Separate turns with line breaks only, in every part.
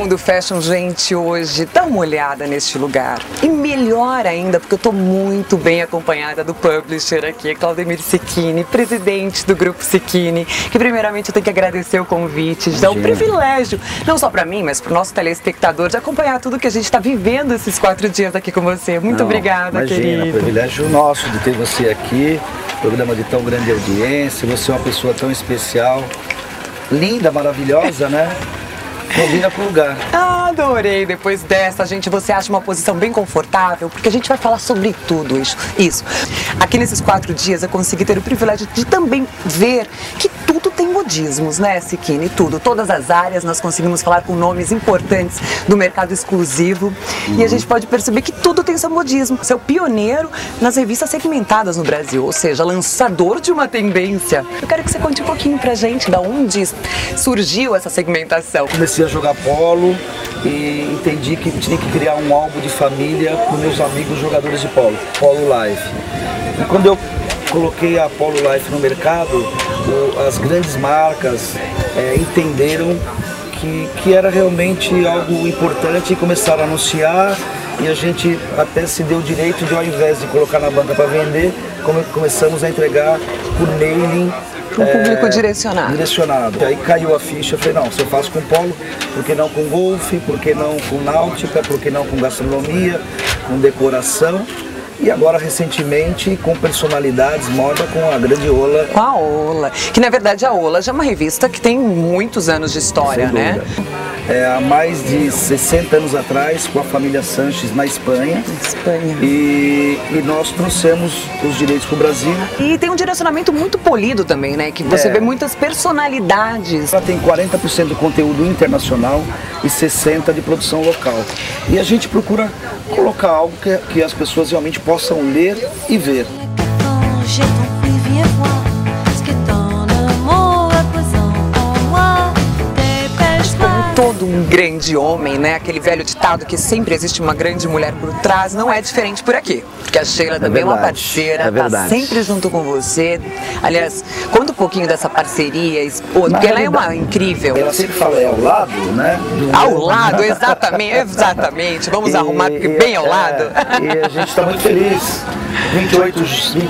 Mundo Fashion, gente, hoje dá uma olhada neste lugar. E melhor ainda, porque eu estou muito bem acompanhada do publisher aqui, Claudemir Cecchini, presidente do Grupo Cecchini, que primeiramente eu tenho que agradecer o convite, de dar um privilégio, não só para mim, mas para o nosso telespectador, de acompanhar tudo que a gente está vivendo esses 4 dias aqui com você. Muito obrigada, querido.
Imagina, privilégio nosso de ter você aqui, programa de tão grande audiência, você é uma pessoa tão especial, linda, maravilhosa, né? Combina com o lugar.
Adorei. Depois dessa, você acha uma posição bem confortável, porque a gente vai falar sobre tudo isso. Aqui nesses 4 dias eu consegui ter o privilégio de também ver que tudo tem modismos, né, Cecchini? Tudo. Todas as áreas nós conseguimos falar com nomes importantes do mercado exclusivo e a gente pode perceber que tudo tem seu modismo. Você é o pioneiro nas revistas segmentadas no Brasil, ou seja, lançador de uma tendência. Eu quero que você conte um pouquinho pra gente de onde surgiu essa segmentação.
Comecei a jogar polo e entendi que tinha que criar um álbum de família para os meus amigos jogadores de polo, Polo Life. E quando eu coloquei a Polo Life no mercado, as grandes marcas entenderam que era realmente algo importante e começaram a anunciar, e a gente até se deu o direito de, ao invés de colocar na banca para vender, começamos a entregar por mailing.
Um público direcionado.
E aí caiu a ficha, eu falei, não, se eu faço com polo, por que não com golfe, por que não com náutica, por que não com gastronomia, com decoração? E agora, recentemente, com personalidades, moda com a grande Ola.
Com a Ola, que na verdade a Ola já é uma revista que tem muitos anos de história, né?
Há mais de 60 anos atrás, com a família Sanches na Espanha. E nós trouxemos os direitos para o Brasil.
E tem um direcionamento muito polido também, né? Que você vê muitas personalidades.
Ela tem 40% do conteúdo internacional e 60% de produção local. E a gente procura colocar algo que as pessoas realmente possam ler e ver.
Todo um grande homem, né? Aquele velho ditado que sempre existe uma grande mulher por trás, não é diferente por aqui. Porque a Sheila também é uma parceira, tá sempre junto com você. Aliás, conta um pouquinho dessa parceria, porque ela é uma incrível.
Ela sempre fala, ao lado, né?
Ao lado, exatamente. Vamos arrumar bem ao lado.
E a gente está muito feliz. 28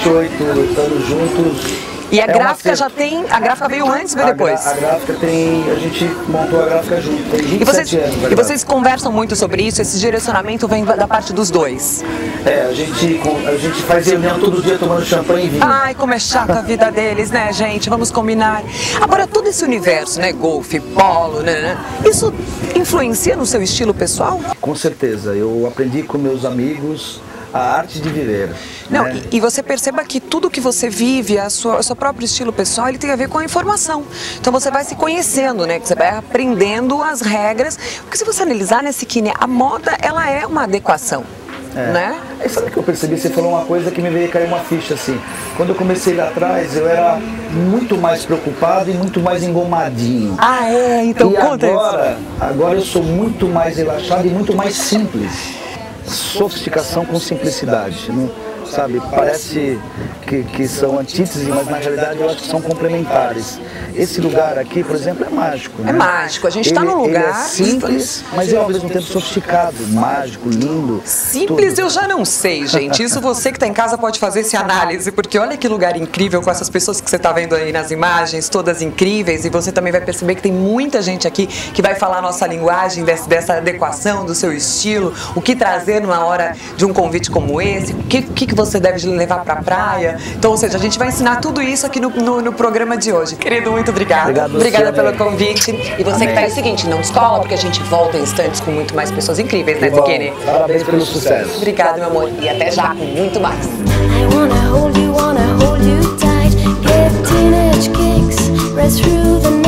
anos juntos.
E a gráfica já tem, a gráfica veio antes ou depois?
A gráfica tem, a gente montou a gráfica junto, tem 27 anos.
E vocês conversam muito sobre isso, esse direcionamento vem da parte dos dois?
A gente faz reunião todo dia tomando champanhe e vinho.
Ai, como é chata a vida deles, né, gente? Vamos combinar. Agora, todo esse universo, né, golfe, polo, né, isso influencia no seu estilo pessoal?
Com certeza, eu aprendi com meus amigos a arte de viver.
Não, né? E você perceba que tudo que você vive, o seu próprio estilo pessoal, ele tem a ver com a informação. Então você vai se conhecendo, né? Você vai aprendendo as regras. Porque se você analisar, né, Cecchini, a moda, ela é uma adequação. Né?
E sabe o que eu percebi? Você falou uma coisa que me veio cair uma ficha assim. Quando eu comecei lá atrás, eu era muito mais preocupado e muito mais engomadinho.
Então
e
conta
agora eu sou muito mais relaxado e muito mais simples. Sofisticação com simplicidade, não, sabe? Parece que são antíteses, mas na realidade eu acho que são complementares. Esse lugar aqui, por exemplo, é mágico, né?
É mágico, a gente está num lugar...
Ele é simples, mas é ao mesmo tempo sofisticado, mágico, lindo.
Simples tudo. Eu já não sei, gente. Isso você que está em casa pode fazer essa análise, porque olha que lugar incrível com essas pessoas que você está vendo aí nas imagens, todas incríveis, e você também vai perceber que tem muita gente aqui que vai falar a nossa linguagem, dessa adequação do seu estilo, o que trazer numa hora de um convite como esse, o que você deve levar para a praia. Então, ou seja, a gente vai ensinar tudo isso aqui no programa de hoje. Querido, muito obrigada. Obrigada pelo convite. E você que tá aí, é o seguinte, não descola, porque a gente volta em instantes com muito mais pessoas incríveis, né, Cecchini?
Parabéns pelo sucesso.
Obrigada, meu amor. E até já, com muito mais.
I wanna hold you tight, give teenage kicks, rest through the night.